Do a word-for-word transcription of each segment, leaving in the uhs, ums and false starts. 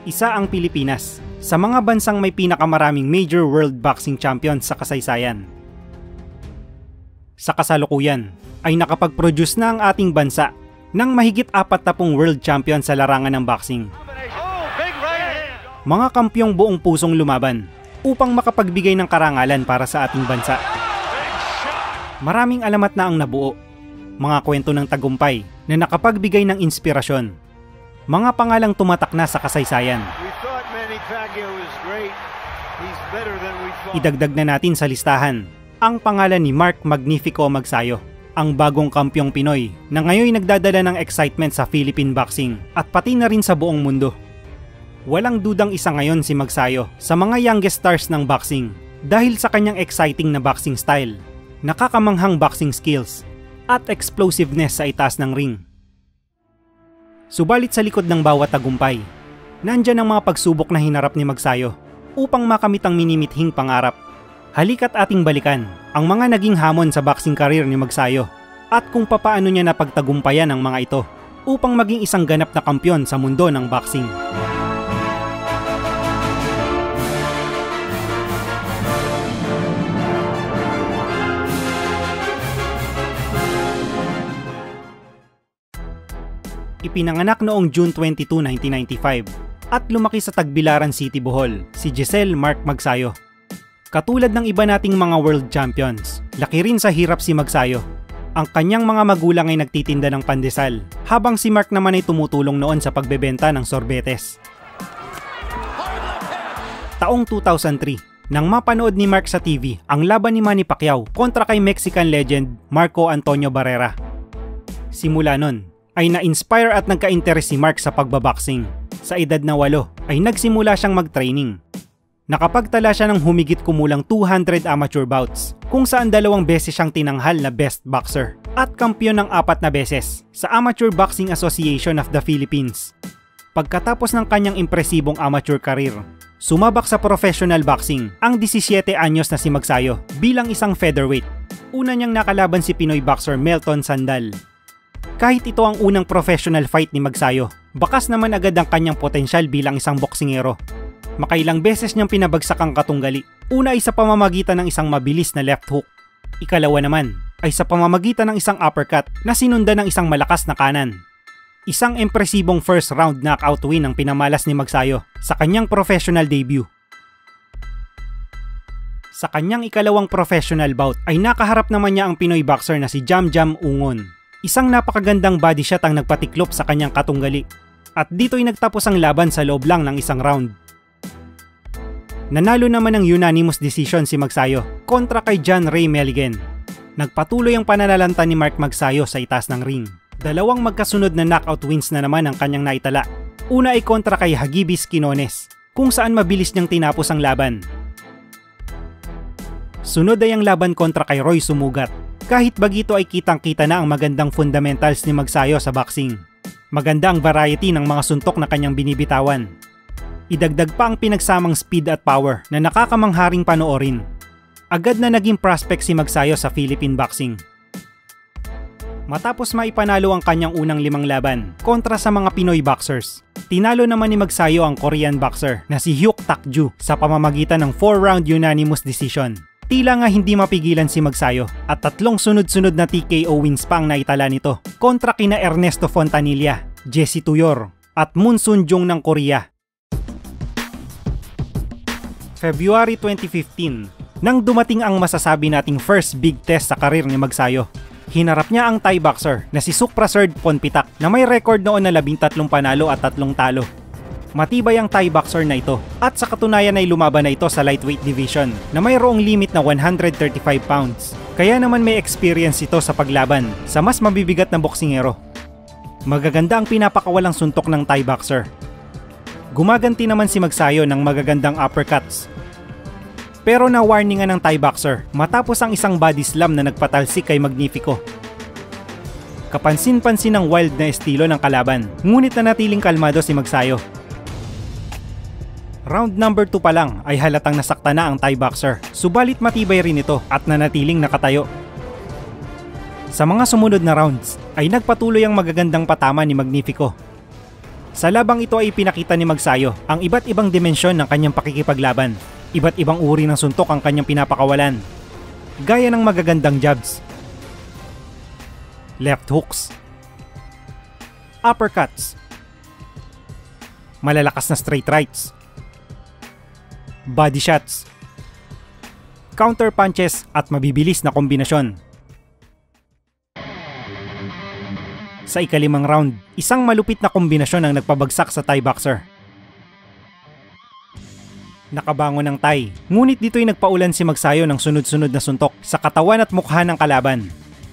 Isa ang Pilipinas sa mga bansang may pinakamaraming major world boxing champions sa kasaysayan. Sa kasalukuyan ay nakapag-produce na ang ating bansa ng mahigit apat na pung world champion sa larangan ng boxing. Mga kampyong buong pusong lumaban upang makapagbigay ng karangalan para sa ating bansa. Maraming alamat na ang nabuo, mga kwento ng tagumpay na nakapagbigay ng inspirasyon, mga pangalang tumatak na sa kasaysayan. Idagdag na natin sa listahan ang pangalan ni Mark Magnifico Magsayo, ang bagong kampyong Pinoy na ngayon nagdadala ng excitement sa Philippine boxing at pati na rin sa buong mundo. Walang dudang isa ngayon si Magsayo sa mga youngest stars ng boxing dahil sa kanyang exciting na boxing style, nakakamanghang boxing skills, at explosiveness sa itaas ng ring. Subalit sa likod ng bawat tagumpay, nandyan ang mga pagsubok na hinarap ni Magsayo upang makamit ang minimithing pangarap. Halika't ating balikan ang mga naging hamon sa boxing career ni Magsayo at kung papaano niya napagtagumpayan ang mga ito upang maging isang ganap na kampyon sa mundo ng boxing. Ipinanganak noong June twenty-second, nineteen ninety-five at lumaki sa Tagbilaran City, Bohol, si Giselle Mark Magsayo. Katulad ng iba nating mga world champions, laki rin sa hirap si Magsayo. Ang kanyang mga magulang ay nagtitinda ng pandesal, habang si Mark naman ay tumutulong noon sa pagbebenta ng sorbetes. Taong two thousand three, nang mapanood ni Mark sa T V ang laban ni Manny Pacquiao kontra kay Mexican legend Marco Antonio Barrera. Simula nun, ay na-inspire at nagka-interes si Mark sa pagbaboxing. Sa edad na walo, ay nagsimula siyang mag-training. Nakapagtala siya ng humigit kumulang two hundred amateur bouts, kung saan dalawang beses siyang tinanghal na best boxer at kampyon ng apat na beses sa Amateur Boxing Association of the Philippines. Pagkatapos ng kanyang impresibong amateur career, sumabak sa professional boxing ang seventeen anyos na si Magsayo bilang isang featherweight. Una niyang nakalaban si Pinoy boxer Melton Sandal. Kahit ito ang unang professional fight ni Magsayo, bakas naman agad ang kanyang potensyal bilang isang boksingero. Makailang beses niyang pinabagsak ang katunggali. Una ay sa pamamagitan ng isang mabilis na left hook. Ikalawa naman ay sa pamamagitan ng isang uppercut na sinundan ng isang malakas na kanan. Isang impresibong first round knockout win ang pinamalas ni Magsayo sa kanyang professional debut. Sa kanyang ikalawang professional bout ay nakaharap naman niya ang Pinoy boxer na si Jam Jam Ungon. Isang napakagandang body shot ang nagpatiklop sa kanyang katunggali. At dito'y nagtapos ang laban sa loob lang ng isang round. Nanalo naman ng unanimous decision si Magsayo kontra kay John Ray Meligan. Nagpatuloy ang pananalanta ni Mark Magsayo sa itaas ng ring. Dalawang magkasunod na knockout wins na naman ang kanyang naitala. Una ay kontra kay Hagibis Quinones, kung saan mabilis niyang tinapos ang laban. Sunod ay ang laban kontra kay Roy Sumugat. Kahit bagito ay kitang-kita na ang magandang fundamentals ni Magsayo sa boxing. Maganda ang variety ng mga suntok na kanyang binibitawan. Idagdag pa ang pinagsamang speed at power na nakakamangharing panoorin. Agad na naging prospect si Magsayo sa Philippine boxing. Matapos maipanalo ang kanyang unang limang laban kontra sa mga Pinoy boxers, tinalo naman ni Magsayo ang Korean boxer na si Hyuk Tak-ju sa pamamagitan ng four round unanimous decision. Tila nga hindi mapigilan si Magsayo at tatlong sunod-sunod na T K O wins pa ang naitala nito kontra kina Ernesto Fontanilla, Jesse Tuyor at Moon Sun-jung ng Korea. February twenty fifteen, nang dumating ang masasabi nating first big test sa karir ni Magsayo. Hinarap niya ang Thai boxer na si Sukprasert Ponpitak na may record noon na labing tatlong panalo at tatlong talo. Matibay ang Thai boxer na ito at sa katunayan ay lumaban na ito sa lightweight division na mayroong limit na one hundred thirty-five pounds. Kaya naman may experience ito sa paglaban sa mas mabibigat na boksingero. Magaganda ang pinapakawalang suntok ng Thai boxer. Gumaganti naman si Magsayo ng magagandang uppercuts. Pero na-warningan ng Thai boxer matapos ang isang body slam na nagpatalsik kay Magnifico. Kapansin-pansin ang wild na estilo ng kalaban, ngunit nanatiling kalmado si Magsayo. Round number two pa lang ay halatang nasakta na ang Thai boxer, subalit matibay rin ito at nanatiling nakatayo. Sa mga sumunod na rounds ay nagpatuloy ang magagandang patama ni Magnifico. Sa labang ito ay pinakita ni Magsayo ang iba't ibang dimensyon ng kanyang pakikipaglaban. Iba't ibang uri ng suntok ang kanyang pinapakawalan. Gaya ng magagandang jabs, left hooks, uppercuts, malalakas na straight rights, body shots, counter punches at mabibilis na kombinasyon. Sa ikalimang round, isang malupit na kombinasyon ang nagpabagsak sa Thai boxer. Nakabangon ng Thai, ngunit dito'y nagpaulan si Magsayo ng sunod-sunod na suntok sa katawan at mukha ng kalaban.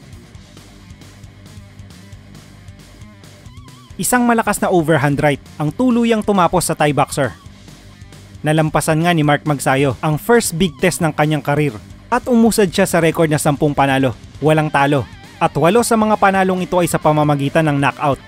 Isang malakas na overhand right ang tuluyang tumapos sa Thai boxer. Nalampasan nga ni Mark Magsayo ang first big test ng kanyang karir at umusad siya sa record na sampung panalo, walang talo, at walo sa mga panalong ito ay sa pamamagitan ng knockout.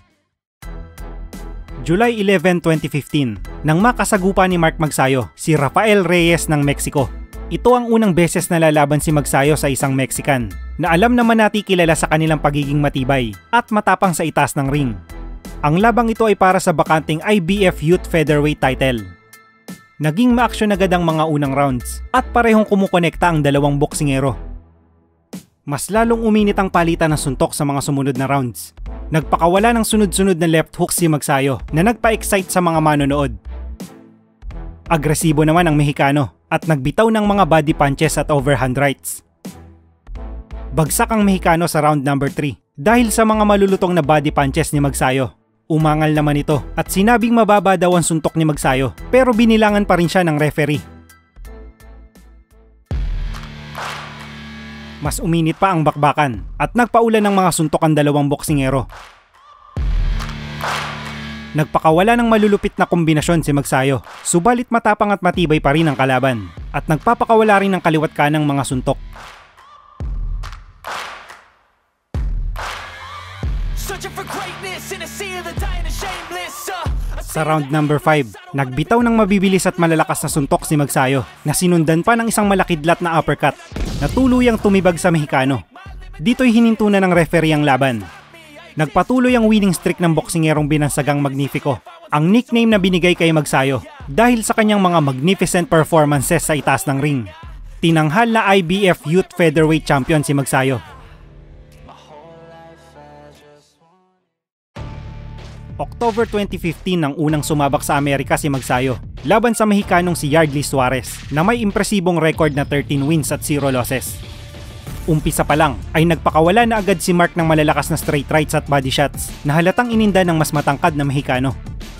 July eleventh, twenty fifteen, nang makasagupa ni Mark Magsayo si Rafael Reyes ng Mexico. Ito ang unang beses na lalaban si Magsayo sa isang Mexican na alam naman natin kilala sa kanilang pagiging matibay at matapang sa itaas ng ring. Ang labang ito ay para sa bakanting I B F Youth Featherweight title. Naging ma-action agad ang mga unang rounds at parehong kumukonekta ang dalawang boksingero. Mas lalong uminit ang palitan ng suntok sa mga sumunod na rounds. Nagpakawala ng sunod-sunod na left hook si Magsayo na nagpa-excite sa mga manonood. Agresibo naman ang Mexicano at nagbitaw ng mga body punches at overhand rights. Bagsak ang Mexicano sa round number three dahil sa mga malulutong na body punches ni Magsayo. Umangal naman ito at sinabing mababa daw ang suntok ni Magsayo pero binilangan pa rin siya ng referee. Mas uminit pa ang bakbakan at nagpaulan ng mga suntok ang dalawang boksingero. Nagpakawala ng malulupit na kombinasyon si Magsayo, subalit matapang at matibay pa rin ang kalaban at nagpapakawala rin ng kaliwat kanang mga suntok. Sa round number five, nagbitaw ng mabibilis at malalakas na suntok si Magsayo na sinundan pa ng isang malakidlat na uppercut na tuluyang tumibag sa Mexicano. Dito'y hinintunan ng referee ang laban. Nagpatuloy ang winning streak ng boksingerong binansagang Magnifico, ang nickname na binigay kay Magsayo dahil sa kanyang mga magnificent performances sa itaas ng ring. Tinanghal na I B F Youth Featherweight Champion si Magsayo. October twenty fifteen nang unang sumabak sa Amerika si Magsayo laban sa Mexicanong si Yardley Suarez na may impresibong record na thirteen wins at zero losses. Umpisa pa lang ay nagpakawala na agad si Mark ng malalakas na straight rights at body shots na halatang ininda ng mas matangkad na Mexicano.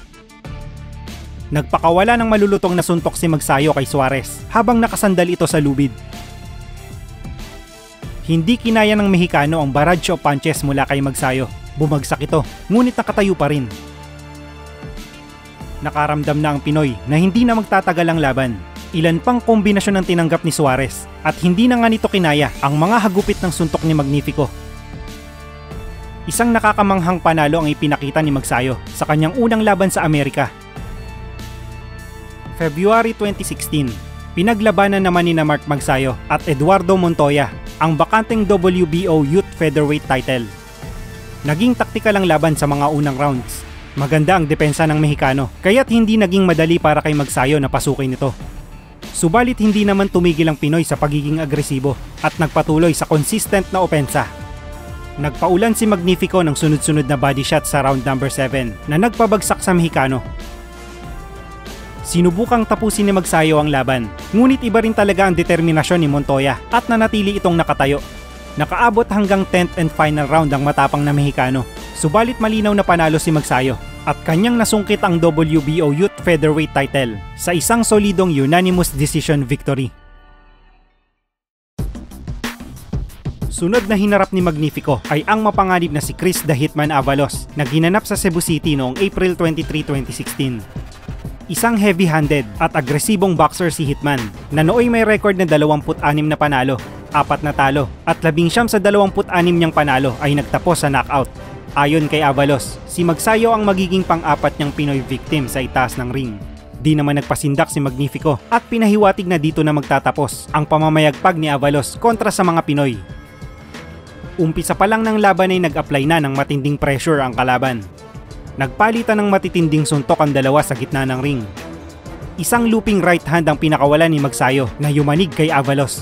Nagpakawala ng malulutong na suntok si Magsayo kay Suarez habang nakasandal ito sa lubid. Hindi kinaya ng Mexicano ang barrage of punches mula kay Magsayo. Bumagsak ito, ngunit nakatayo pa rin. Nakaramdam na ang Pinoy na hindi na magtatagal ang laban. Ilan pang kombinasyon ang tinanggap ni Suarez at hindi na nga nito kinaya ang mga hagupit ng suntok ni Magnifico. Isang nakakamanghang panalo ang ipinakita ni Magsayo sa kanyang unang laban sa Amerika. February twenty sixteen, pinaglabanan naman ni na Mark Magsayo at Eduardo Montoya ang bakanteng W B O Youth Featherweight title. Naging taktikal ang laban sa mga unang rounds. Maganda ang depensa ng Mexicano, kaya't hindi naging madali para kay Magsayo na pasukin ito. Subalit hindi naman tumigil ang Pinoy sa pagiging agresibo at nagpatuloy sa consistent na opensa. Nagpaulan si Magnifico ng sunod-sunod na body shot sa round number seven na nagpabagsak sa Mexicano. Sinubukang tapusin ni Magsayo ang laban, ngunit iba rin talaga ang determinasyon ni Montoya at nanatili itong nakatayo. Nakaabot hanggang tenth and final round ang matapang na Mexicano, subalit malinaw na panalo si Magsayo at kanyang nasungkit ang W B O Youth Featherweight title sa isang solidong unanimous decision victory. Sunod na hinarap ni Magnifico ay ang mapanganib na si Chris the Hitman Avalos na ginanap sa Cebu City noong April twenty-third, twenty sixteen. Isang heavy-handed at agresibong boxer si Hitman na nooy may record na dalawampu't anim na panalo, apat na talo at labing siyam sa dalawampu't anim niyang panalo ay nagtapos sa knockout. Ayon kay Avalos, si Magsayo ang magiging pang-apat niyang Pinoy victim sa itaas ng ring. Di naman nagpasindak si Magnifico at pinahiwatig na dito na magtatapos ang pamamayagpag ni Avalos kontra sa mga Pinoy. Umpisa pa lang ng laban ay nag-apply na ng matinding pressure ang kalaban. Nagpalitan ng matitinding suntok ang dalawa sa gitna ng ring. Isang looping right hand ang pinakawala ni Magsayo na yumanig kay Avalos.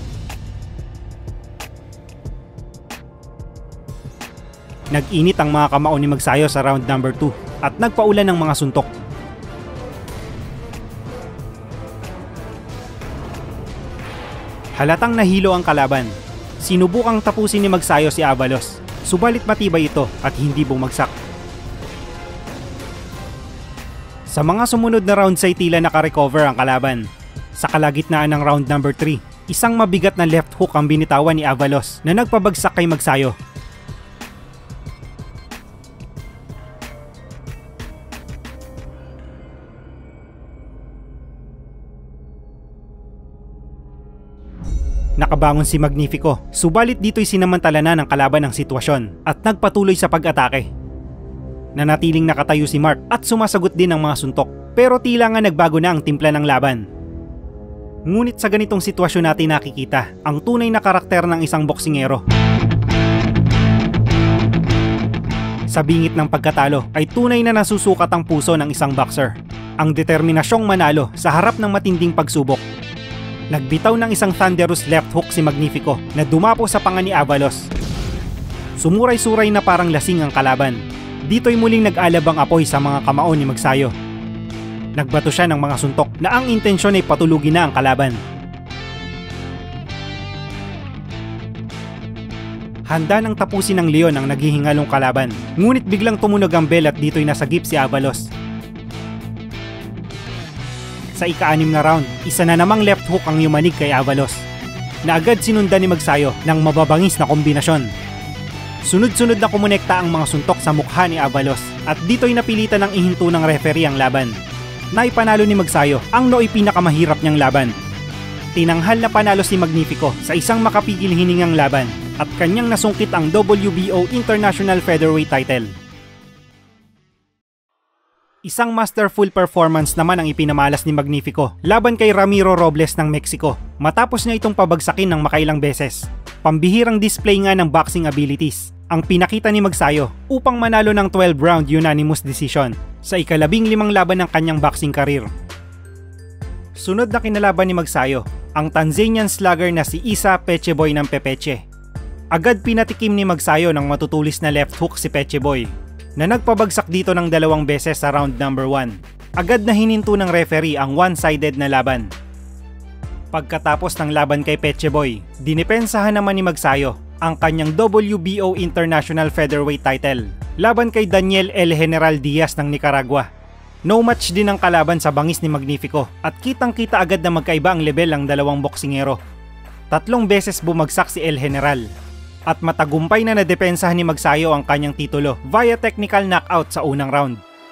Nag-init ang mga kamao ni Magsayo sa round number two at nagpaulan ng mga suntok. Halatang nahilo ang kalaban. Sinubukang tapusin ni Magsayo si Avalos, subalit matibay ito at hindi bumagsak. Sa mga sumunod na rounds ay tila nakarecover ang kalaban. Sa kalagitnaan ng round number three, isang mabigat na left hook ang binitawan ni Avalos na nagpabagsak kay Magsayo. Nakabangon si Magnifico, subalit dito'y sinamantala na ng kalaban ang sitwasyon at nagpatuloy sa pag-atake. Nanatiling nakatayo si Mark at sumasagot din ng mga suntok, pero tila nga nagbago na ang timpla ng laban. Ngunit sa ganitong sitwasyon natin nakikita ang tunay na karakter ng isang boksingero. Sa bingit ng pagkatalo ay tunay na nasusukat ang puso ng isang boxer, ang determinasyong manalo sa harap ng matinding pagsubok. Nagbitaw ng isang thunderous left hook si Magnifico na dumapo sa panga ni Avalos. Sumuray-suray na parang lasing ang kalaban. Dito'y muling nag-alab ang apoy sa mga kamao ni Magsayo. Nagbato siya ng mga suntok na ang intensyon ay patulugin na ang kalaban. Handa nang tapusin ng leon ang naghihingalong kalaban, ngunit biglang tumunog ang bell at dito'y nasagip si Avalos. Sa ika-anim na round, isa na namang left hook ang yumanig kay Avalos, na agad sinundan ni Magsayo ng mababangis na kombinasyon. Sunod-sunod na kumonekta ang mga suntok sa mukha ni Avalos at dito'y napilitan ng ihinto ng referee ang laban. Naipanalo ni Magsayo ang nooy pinakamahirap niyang laban. Tinanghal na panalo si Magnifico sa isang makapigil hiningang laban at kanyang nasungkit ang W B O International Featherweight title. Isang masterful performance naman ang ipinamalas ni Magnifico laban kay Ramiro Robles ng Mexico matapos niya itong pabagsakin ng makailang beses. Pambihirang display nga ng boxing abilities ang pinakita ni Magsayo upang manalo ng twelve round unanimous decision sa ikalabing limang laban ng kanyang boxing career. Sunod na kinalaban ni Magsayo ang Tanzanian slugger na si Isa Pecheboy ng Pepeche. Agad pinatikim ni Magsayo ng matutulis na left hook si Pecheboy na nagpabagsak dito ng dalawang beses sa round number one. Agad na hininto ng referee ang one-sided na laban. Pagkatapos ng laban kay Pecheboy, dinipensahan naman ni Magsayo ang kanyang W B O International Featherweight title laban kay Daniel El General Diaz ng Nicaragua. No match din ang kalaban sa bangis ni Magnifico at kitang-kita agad na magkaiba ang level ng dalawang boksingero. Tatlong beses bumagsak si El General at matagumpay na nadepensahan ni Magsayo ang kanyang titulo via technical knockout sa unang round.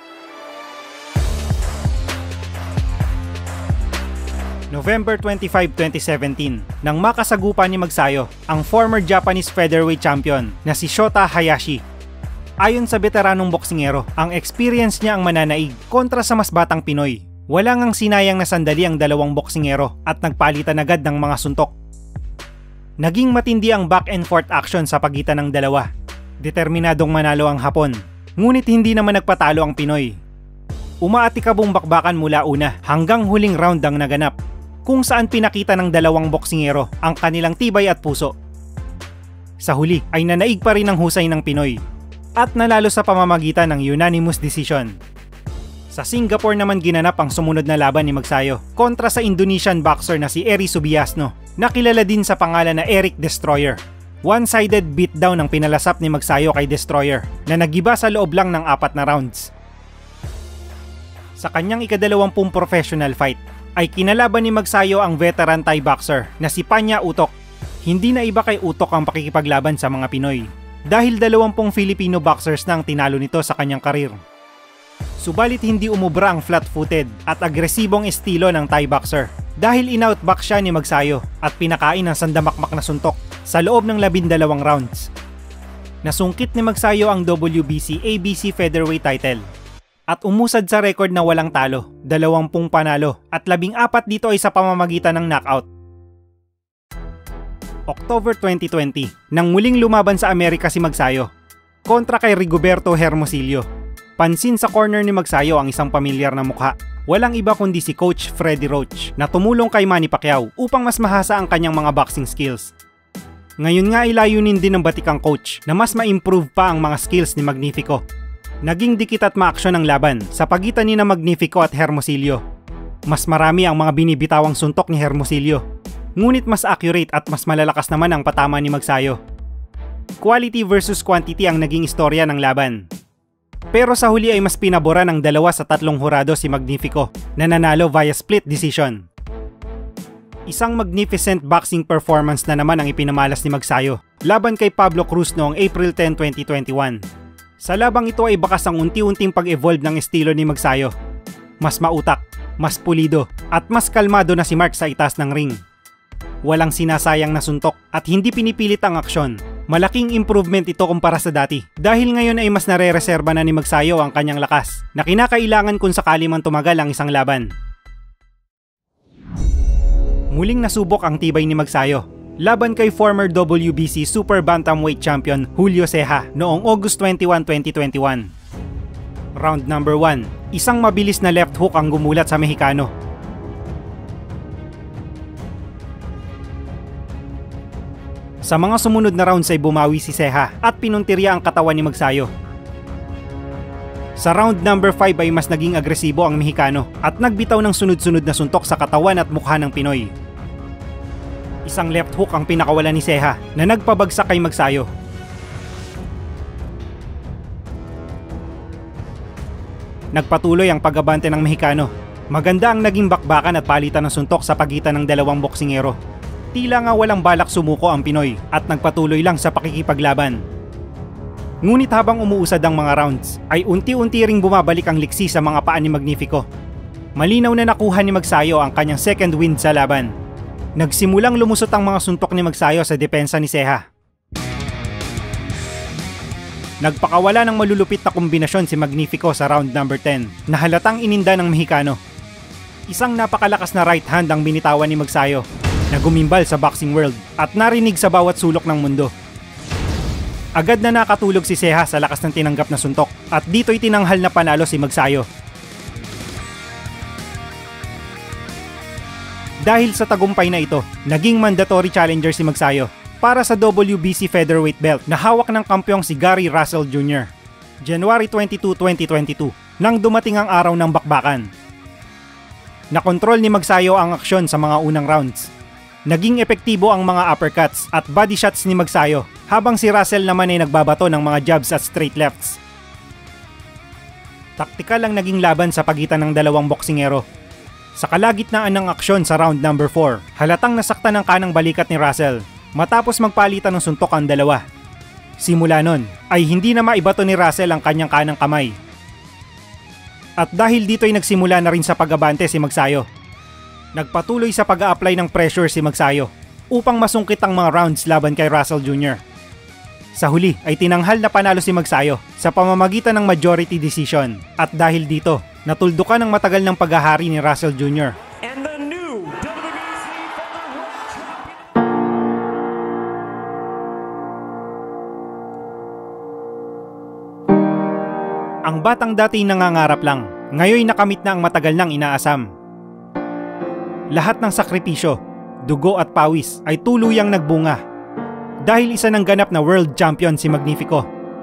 November twenty-fifth, twenty seventeen, nang makasagupan ni Magsayo ang former Japanese featherweight champion na si Shota Hayashi. Ayon sa veteranong boksingero, ang experience niya ang mananaig kontra sa mas batang Pinoy. Wala ngang sinayang na sandali ang dalawang boksingero at nagpalitan agad ng mga suntok. Naging matindi ang back and forth action sa pagitan ng dalawa. Determinadong manalo ang Hapon, ngunit hindi naman nagpatalo ang Pinoy. Umaatikabong bakbakan mula una hanggang huling round ang naganap, kung saan pinakita ng dalawang boksingero ang kanilang tibay at puso. Sa huli ay nanaig pa rin ang husay ng Pinoy at nanalo sa pamamagitan ng unanimous decision. Sa Singapore naman ginanap ang sumunod na laban ni Magsayo kontra sa Indonesian boxer na si Eri Subiasno, na kilala din sa pangalan na Eric Destroyer. One-sided beatdown ang pinalasap ni Magsayo kay Destroyer na nagiba sa loob lang ng apat na rounds. Sa kanyang ikadalawampung professional fight ay kinalaban ni Magsayo ang veteran Thai boxer na si Panya Utok. Hindi na iba kay Utok ang pakikipaglaban sa mga Pinoy dahil dalawampung Filipino boxers na ang tinalo nito sa kanyang karir. Subalit hindi umubra ang flat-footed at agresibong estilo ng Thai boxer dahil in-outback siya ni Magsayo at pinakain ng sandamakmak na suntok sa loob ng labindalawang rounds. Nasungkit ni Magsayo ang W B C A B C Featherweight title at umusad sa record na walang talo, dalawampung panalo at labing apat dito ay sa pamamagitan ng knockout. October twenty twenty, nang muling lumaban sa Amerika si Magsayo kontra kay Rigoberto Hermosillo. Pansin sa corner ni Magsayo ang isang pamilyar na mukha. Walang iba kundi si Coach Freddie Roach na tumulong kay Manny Pacquiao upang mas mahasa ang kanyang mga boxing skills. Ngayon nga ilayunin din ng batikang coach na mas ma-improve pa ang mga skills ni Magnifico. Naging dikit at ma-aksyon ang laban sa pagitan ni na Magnifico at Hermosillo. Mas marami ang mga binibitawang suntok ni Hermosillo, ngunit mas accurate at mas malalakas naman ang patama ni Magsayo. Quality versus quantity ang naging istorya ng laban. Pero sa huli ay mas pinabora ng dalawa sa tatlong hurado si Magnifico na nanalo via split decision. Isang magnificent boxing performance na naman ang ipinamalas ni Magsayo laban kay Pablo Cruz noong April tenth, twenty twenty-one. Sa labang ito ay bakas ang unti-unting pag-evolve ng estilo ni Magsayo. Mas mautak, mas pulido at mas kalmado na si Mark sa itaas ng ring. Walang sinasayang na suntok at hindi pinipilit ang aksyon. Malaking improvement ito kumpara sa dati dahil ngayon ay mas nare-reserba na ni Magsayo ang kanyang lakas na kinakailangan kung sakali man tumagal ang isang laban. Muling nasubok ang tibay ni Magsayo laban kay former W B C Super Bantamweight Champion Julio Ceja noong August twenty-first, twenty twenty-one. Round number one, isang mabilis na left hook ang gumulat sa Mexicano. Sa mga sumunod na rounds ay bumawi si Ceja at pinuntirya ang katawan ni Magsayo. Sa round number five ay mas naging agresibo ang Mexicano at nagbitaw ng sunod-sunod na suntok sa katawan at mukha ng Pinoy. Isang left hook ang pinakawala ni Ceja na nagpabagsak kay Magsayo. Nagpatuloy ang pag-abante ng Mexicano. Maganda ang naging bakbakan at palitan ng suntok sa pagitan ng dalawang boksingero. Tila nga walang balak sumuko ang Pinoy at nagpatuloy lang sa pakikipaglaban. Ngunit habang umuusad ang mga rounds, ay unti-unti ring bumabalik ang liksi sa mga paa ni Magnifico. Malinaw na nakuha ni Magsayo ang kanyang second win sa laban. Nagsimulang lumusot ang mga suntok ni Magsayo sa depensa ni Ceja. Nagpakawala ng malulupit na kombinasyon si Magnifico sa round number ten na halatang ininda ng Mexicano. Isang napakalakas na right hand ang binitawan ni Magsayo na gumimbal sa boxing world at narinig sa bawat sulok ng mundo. Agad na nakatulog si Ceja sa lakas ng tinanggap na suntok at dito'y tinanghal na panalo si Magsayo. Dahil sa tagumpay na ito, naging mandatory challenger si Magsayo para sa W B C featherweight belt na hawak ng kampyong si Gary Russell Junior January twenty-second, twenty twenty-two, nang dumating ang araw ng bakbakan. Nakontrol ni Magsayo ang aksyon sa mga unang rounds. Naging epektibo ang mga uppercuts at body shots ni Magsayo habang si Russell naman ay nagbabato ng mga jabs at straight lefts. Taktikal ang naging laban sa pagitan ng dalawang boksingero. Sa kalagitnaan ng aksyon sa round number four, halatang nasaktan ng kanang balikat ni Russell matapos magpalitan ng suntok ang dalawa. Simula nun ay hindi na maibato ni Russell ang kanyang kanang kamay. At dahil dito ay nagsimula na rin sa pag-abante si Magsayo. Nagpatuloy sa pag-a-apply ng pressure si Magsayo upang masungkit ang mga rounds laban kay Russell Junior Sa huli ay tinanghal na panalo si Magsayo sa pamamagitan ng majority decision at dahil dito, natuldukan ang matagal ng paghahari ni Russell Junior And the new W B C Featherweight Champion. Ang batang dati nangangarap lang, ngayon nakamit na ang matagal nang inaasam. Lahat ng sakripisyo, dugo at pawis ay tuluyang nagbunga dahil isa ng ganap na world champion si Magnifico.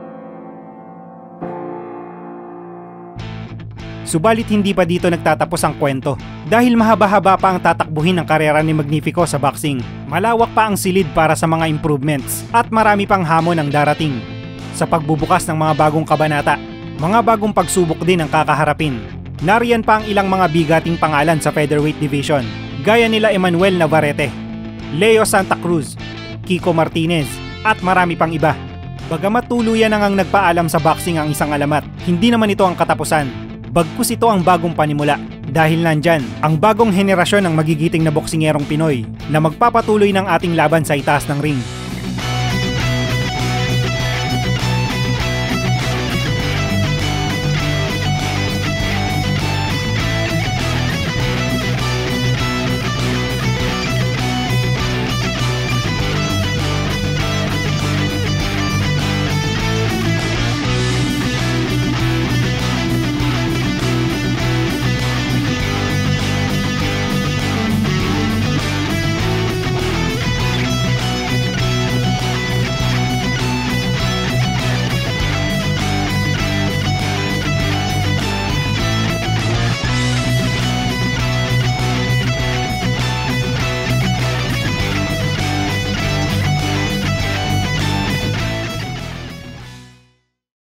Subalit hindi pa dito nagtatapos ang kwento dahil mahaba-haba pa ang tatakbuhin ng karera ni Magnifico sa boxing. Malawak pa ang silid para sa mga improvements at marami pang hamon ang darating. Sa pagbubukas ng mga bagong kabanata, mga bagong pagsubok din ang kakaharapin. Nariyan pa ang ilang mga bigating pangalan sa featherweight division, gaya nila Emmanuel Navarrete, Leo Santa Cruz, Kiko Martinez, at marami pang iba. Bagamat tuluyan na ngang nagpaalam sa boxing ang isang alamat, hindi naman ito ang katapusan. Bagkus ito ang bagong panimula, dahil nandyan ang bagong henerasyon ng magigiting na boksingerong Pinoy na magpapatuloy ng ating laban sa itaas ng ring.